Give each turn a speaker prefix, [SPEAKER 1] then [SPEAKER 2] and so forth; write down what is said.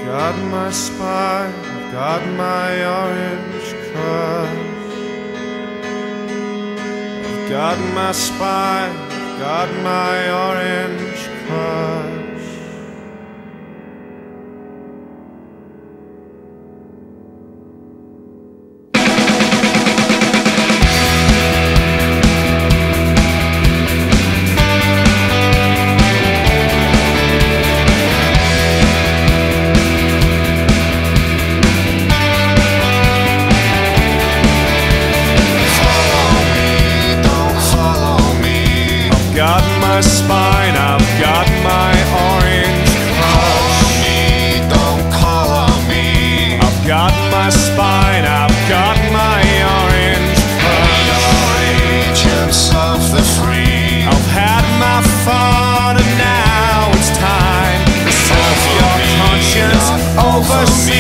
[SPEAKER 1] got my spine, I've got my orange crush. I've got my spine, I've got my orange crush. Got my spine, I've got my orange crush.
[SPEAKER 2] Call on me, don't call on me.
[SPEAKER 1] I've got my spine, I've got my orange crush.
[SPEAKER 2] You're agents of the free.
[SPEAKER 1] I've had my fun and now it's time to serve your conscience over me.